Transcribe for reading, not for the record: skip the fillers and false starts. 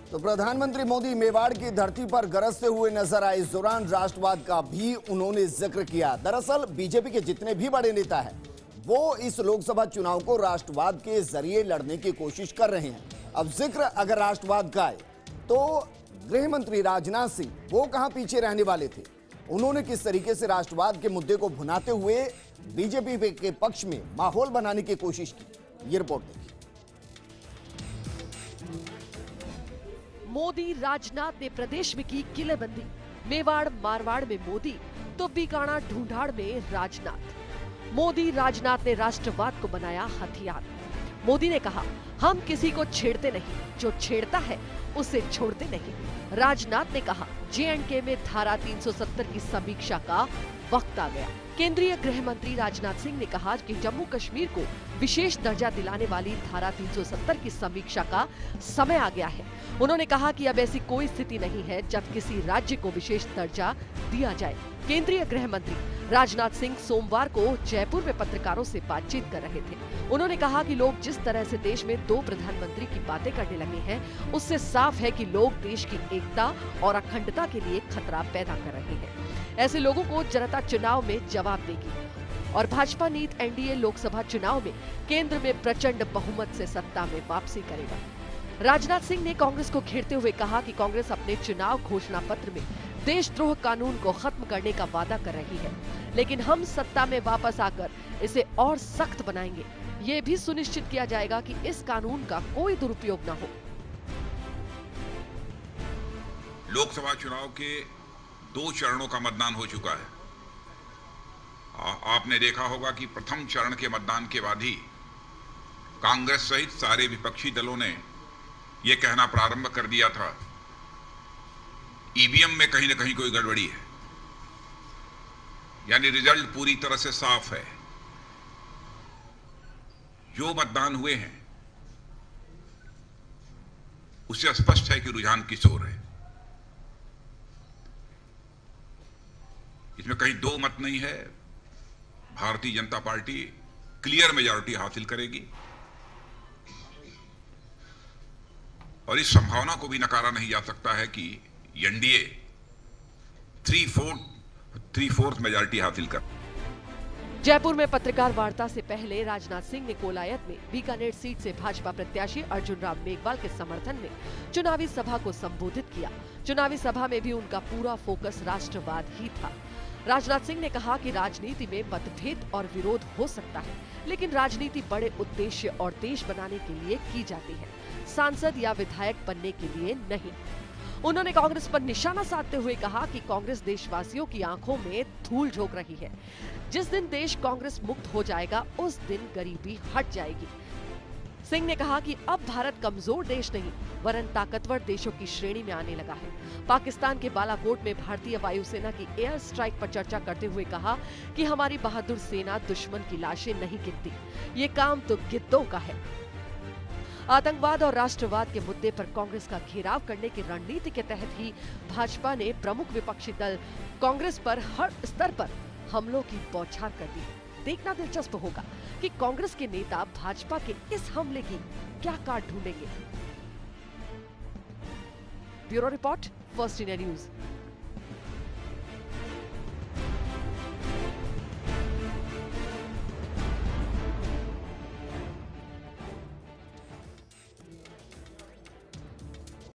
तो प्रधानमंत्री मोदी मेवाड़ की धरती पर गरजते हुए नजर आए। इस दौरान राष्ट्रवाद का भी उन्होंने जिक्र किया। दरअसल बीजेपी के जितने भी बड़े नेता हैं वो इस लोकसभा चुनाव को राष्ट्रवाद के जरिए लड़ने की कोशिश कर रहे हैं। अब जिक्र अगर राष्ट्रवाद का है तो गृह मंत्री राजनाथ सिंह वो कहां पीछे रहने वाले थे। उन्होंने किस तरीके से राष्ट्रवाद के मुद्दे को भुनाते हुए बीजेपी के पक्ष में माहौल बनाने की कोशिश की, ये रिपोर्ट देखिए। मोदी राजनाथ ने प्रदेश में की किलेबंदी। मेवाड़ मारवाड़ में मोदी तो बीकाणा ढूंढाड़ में राजनाथ। मोदी राजनाथ ने राष्ट्रवाद को बनाया हथियार। मोदी ने कहा, हम किसी को छेड़ते नहीं, जो छेड़ता है उसे छोड़ते नहीं। राजनाथ ने कहा, J&K में धारा 370 की समीक्षा का वक्त आ गया। केंद्रीय गृह मंत्री राजनाथ सिंह ने कहा कि जम्मू कश्मीर को विशेष दर्जा दिलाने वाली धारा 370 की समीक्षा का समय आ गया है। उन्होंने कहा कि अब ऐसी कोई स्थिति नहीं है जब किसी राज्य को विशेष दर्जा दिया जाए। केंद्रीय गृह मंत्री राजनाथ सिंह सोमवार को जयपुर में पत्रकारों से बातचीत कर रहे थे। उन्होंने कहा कि लोग जिस तरह से देश में दो प्रधानमंत्री की बातें करने लगे हैं, उससे साफ है कि लोग देश की एकता और अखंडता के लिए खतरा पैदा कर रहे हैं। ऐसे लोगों को जनता चुनाव में जवाब देगी और भाजपा नीत एनडीए लोकसभा चुनाव में केंद्र में प्रचंड बहुमत से सत्ता में वापसी करेगा। राजनाथ सिंह ने कांग्रेस को घेरते हुए कहा कि कांग्रेस अपने चुनाव घोषणा पत्र में देशद्रोह कानून को खत्म करने का वादा कर रही है, लेकिन हम सत्ता में वापस आकर इसे और सख्त बनाएंगे। ये भी सुनिश्चित किया जाएगा कि इस कानून का कोई दुरुपयोग न हो। लोकसभा चुनाव के 2 चरणों का मतदान हो चुका है। आपने देखा होगा कि प्रथम चरण के मतदान के बाद ही कांग्रेस सहित सारे विपक्षी दलों ने यह कहना प्रारंभ कर दिया था, ईवीएम में कहीं ना कहीं कोई गड़बड़ी है। यानी रिजल्ट पूरी तरह से साफ है। जो मतदान हुए हैं उससे स्पष्ट है कि रुझान किस ओर है। इसमें कहीं 2 मत नहीं है। Bharatiya Janata party clear majority हासिल करेगी और इस संभावना को भी नकारा नहीं जा सकता है कि एनडीए 3/4 मेजॉरिटी हासिल कर। जयपुर में पत्रकार वार्ता से पहले राजनाथ सिंह ने कोलायत में बीकानेर सीट से भाजपा प्रत्याशी अर्जुन राम मेघवाल के समर्थन में चुनावी सभा को संबोधित किया। चुनावी सभा में भी उनका पूरा फोकस राष्ट्रवाद ही था। राजनाथ सिंह ने कहा कि राजनीति में मतभेद और विरोध हो सकता है, लेकिन राजनीति बड़े उद्देश्य और देश बनाने के लिए की जाती है, सांसद या विधायक बनने के लिए नहीं। उन्होंने कांग्रेस पर निशाना साधते हुए कहा कि कांग्रेस देशवासियों की आंखों में धूल झोंक रही है। जिस दिन देश कांग्रेस मुक्त हो जाएगा उस दिन गरीबी हट जाएगी। सिंह ने कहा कि अब भारत कमजोर देश नहीं वरन ताकतवर देशों की श्रेणी में आने लगा है। पाकिस्तान के बालाकोट में भारतीय वायुसेना की एयर स्ट्राइक पर चर्चा करते हुए कहा कि हमारी बहादुर सेना दुश्मन की लाशें नहीं गिनती, ये काम तो गिद्धों का है। आतंकवाद और राष्ट्रवाद के मुद्दे पर कांग्रेस का घेराव करने की रणनीति के तहत ही भाजपा ने प्रमुख विपक्षी दल कांग्रेस पर हर स्तर पर हमलों की बौछार कर दी। देखना दिलचस्प होगा कि कांग्रेस के नेता भाजपा के इस हमले की क्या काट ढूंढेंगे। Bureau report, First India news.